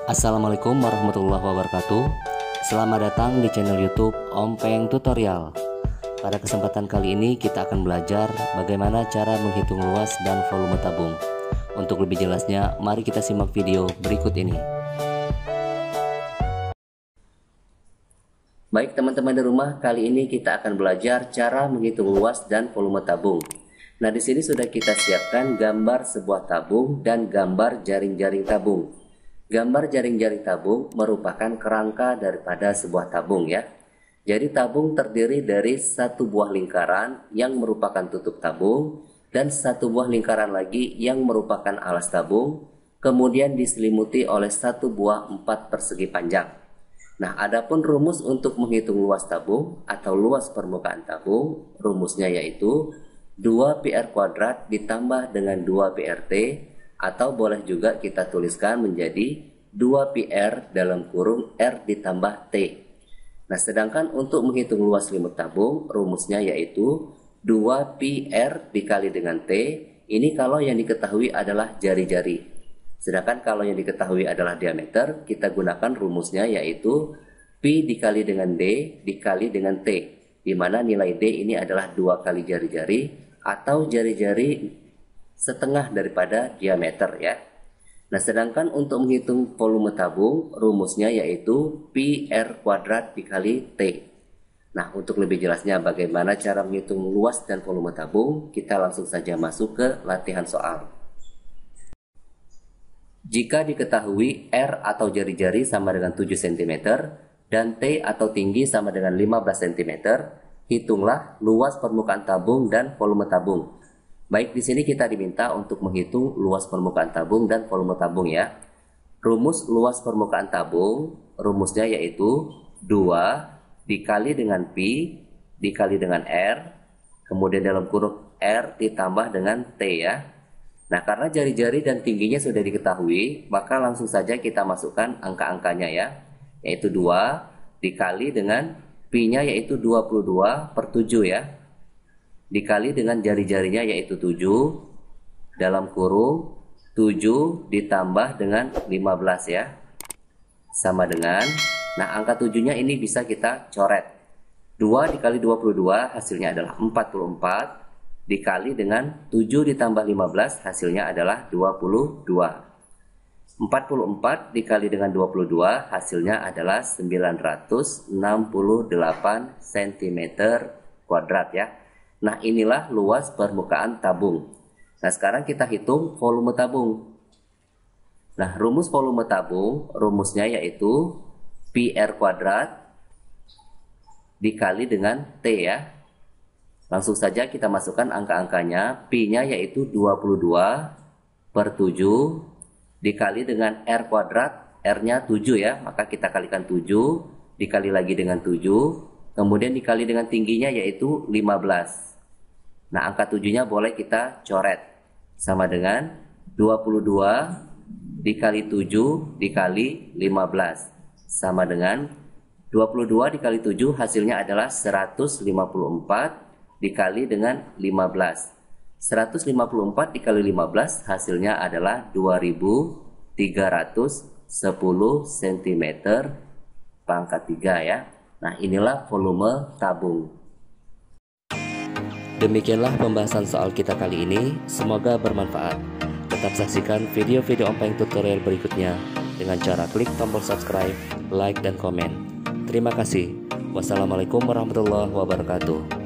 Assalamualaikum warahmatullahi wabarakatuh. Selamat datang di channel YouTube Om Peng Tutorial. Pada kesempatan kali ini kita akan belajar bagaimana cara menghitung luas dan volume tabung. Untuk lebih jelasnya, mari kita simak video berikut ini. Baik teman-teman di rumah, kali ini kita akan belajar cara menghitung luas dan volume tabung. Nah, di sini sudah kita siapkan gambar sebuah tabung dan gambar jaring-jaring tabung. Gambar jaring-jaring tabung merupakan kerangka daripada sebuah tabung ya. Jadi tabung terdiri dari satu buah lingkaran yang merupakan tutup tabung dan satu buah lingkaran lagi yang merupakan alas tabung, kemudian diselimuti oleh satu buah 4 persegi panjang. Nah, adapun rumus untuk menghitung luas tabung atau luas permukaan tabung, rumusnya yaitu 2πr kuadrat ditambah dengan 2πrt, atau boleh juga kita tuliskan menjadi 2πr dalam kurung r ditambah t. Nah, sedangkan untuk menghitung luas limit tabung, rumusnya yaitu 2πr dikali dengan t. Ini kalau yang diketahui adalah jari-jari. Sedangkan kalau yang diketahui adalah diameter, kita gunakan rumusnya yaitu pi dikali dengan d dikali dengan t, di mana nilai d ini adalah 2 kali jari-jari atau jari-jari setengah daripada diameter ya. Nah, sedangkan untuk menghitung volume tabung, rumusnya yaitu πr kuadrat dikali t. Nah, untuk lebih jelasnya bagaimana cara menghitung luas dan volume tabung, kita langsung saja masuk ke latihan soal. Jika diketahui R atau jari-jari sama dengan 7 cm dan T atau tinggi sama dengan 15 cm, hitunglah luas permukaan tabung dan volume tabung. Baik, di sini kita diminta untuk menghitung luas permukaan tabung dan volume tabung ya. Rumus luas permukaan tabung, rumusnya yaitu 2 dikali dengan pi dikali dengan R, kemudian dalam kurung R ditambah dengan T ya. Nah, karena jari-jari dan tingginya sudah diketahui, maka langsung saja kita masukkan angka-angkanya ya, yaitu 2 dikali dengan pi-nya yaitu 22/7 ya, dikali dengan jari-jarinya yaitu 7, dalam kurung 7 ditambah dengan 15 ya, sama dengan, nah angka 7-nya ini bisa kita coret. 2 dikali 22 hasilnya adalah 44, dikali dengan 7 ditambah 15 hasilnya adalah 22. 44 dikali dengan 22 hasilnya adalah 968 cm kuadrat ya. Nah, inilah luas permukaan tabung. Nah, sekarang kita hitung volume tabung. Nah, rumus volume tabung, rumusnya yaitu πr kuadrat dikali dengan T ya. Langsung saja kita masukkan angka-angkanya. Pi-nya yaitu 22/7 dikali dengan R kuadrat, R-nya 7 ya, maka kita kalikan 7, dikali lagi dengan 7, kemudian dikali dengan tingginya yaitu 15. Nah, angka 7-nya boleh kita coret, sama dengan 22 dikali 7 dikali 15, sama dengan 22 dikali 7 hasilnya adalah 154 dikali dengan 15. 154 dikali 15 hasilnya adalah 2310 cm pangkat 3 ya. Nah, inilah volume tabung. Demikianlah pembahasan soal kita kali ini, semoga bermanfaat. Tetap saksikan video-video Om Peng tutorial berikutnya dengan cara klik tombol subscribe, like, dan komen. Terima kasih. Wassalamualaikum warahmatullahi wabarakatuh.